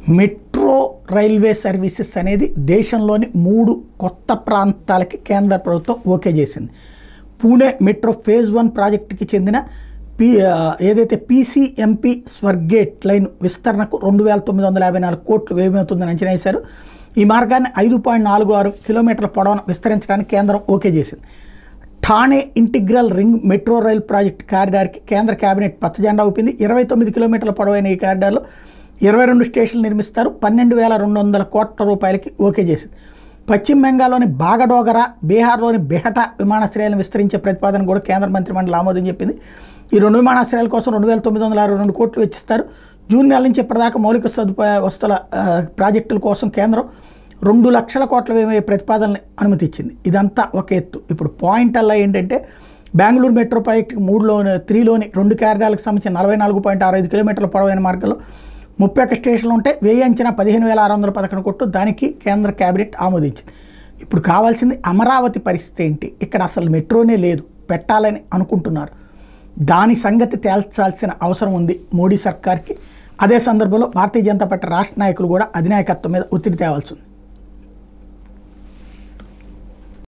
Metro railway services అనేది దేశంలోని 3 కొత్త ప్రాంతాలకి కేంద్ర ప్రభుత్వం ఓకే చేసింది. పూణే మెట్రో ఫేజ్ 1 ప్రాజెక్టుకి చెందిన ఏదైతే పీసీఎంపీ స్వర్గేట్ లైన్ విస్తరణకు 2954 కోట్లు వ్యయమవుతుందని అంచనా వేశారు. ఈ మార్గాన్ని 5.46 కిలోమీటర్ల పొడవున విస్తరించడానికి కేంద్రం ఓకే చేసింది. Thane integral ring metro rail project కారిడార్కి కేంద్ర కేబినెట్ పచ్చజెండా ఊపింది. 29 కిలోమీటర్ల పొడవైన ఈ కారిడార్లో 22 స్టేషన్లు నిర్మిస్తారు. 12,200 కోట్ల రూపాయలకి ఓకే చేసింది. పశ్చిమ బెంగాల్లోని బాగడోగరా, బీహార్లోని బెహటా విమానాశ్రయాలను విస్తరించే ప్రతిపాదన కూడా కేంద్ర మంత్రిమండలి ఆమోదం చెప్పింది. ఈ 2 విమానాశ్రయాల కోసం 2,962 కోట్లు వెచ్చిస్తారు. జూన్ నెల నుంచి ఇప్పటిదాకా మౌలిక సదుపాయ వస్తువుల ప్రాజెక్టుల కోసం కేంద్రం 2 లక్షల కోట్ల వ్యయ ప్రతిపాదనని అనుమతిచ్చింది. ఇదంతా ఒక ఎత్తు. ఇప్పుడు పాయింట్ అలా ఏంటంటే బెంగళూరు మెట్రో ప్రాజెక్టుకి 3లోని 2 కారిడార్లకు సంబంధించిన 44.65 కిలోమీటర్ల పొడవైన మార్గంలో 31 స్టేషన్లు ఉంటాయి. వ్యయ అంచనా 15,611 కోట్లు. దానికి కేంద్ర కేబినెట్ ఆమోదించింది. ఇప్పుడు కావాల్సింది అమరావతి పరిస్థితి ఏంటి? ఇక్కడ అసలు మెట్రోనే లేదు, పెట్టాలని అనుకుంటున్నారు. దాని సంగతి తేల్చాల్సిన అవసరం ఉంది మోడీ సర్కార్కి. అదే సందర్భంలో భారతీయ జనతా పార్టీ రాష్ట్ర నాయకులు కూడా అధినాయకత్వం మీద ఒత్తిడి తేవాల్సి ఉంది.